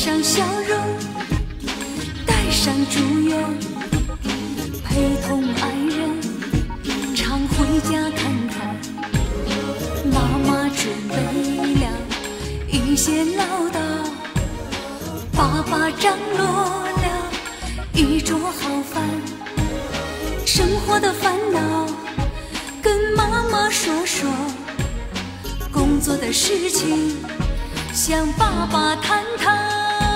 上笑容，带上祝愿，陪同爱人，常回家看看。妈妈准备了一些唠叨，爸爸张罗了一桌好饭。生活的烦恼跟妈妈说说，工作的事情向爸爸谈谈。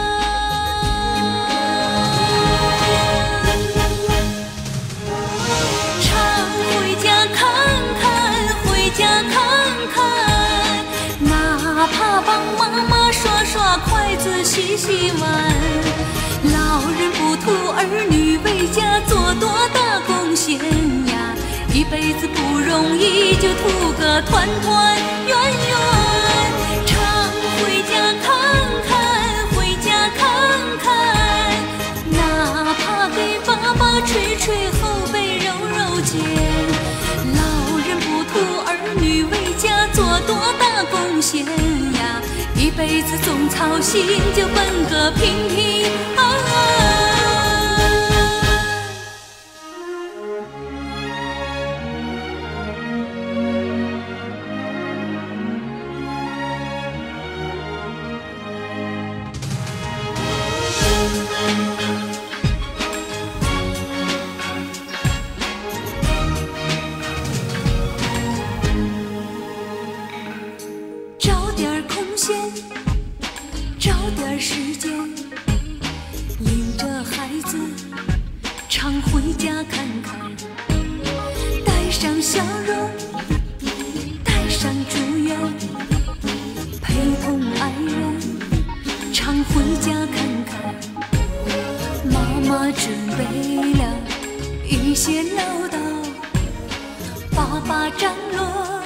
常回家看看，回家看看，哪怕帮妈妈刷刷筷子、洗洗碗。老人不图儿女为家做多大贡献呀，一辈子不容易，就图个团团圆圆。常回家看看，回家看看，哪怕给爸爸捶捶后背、揉揉肩。老人不图儿女为家做多大贡献呀，一辈子总操心，就奔个平平安安。找点空闲，找点时间，领着孩子常回家看看，带上笑容，带上祝愿，陪同爱人常回家看看。妈妈准备了一些唠叨，爸爸张罗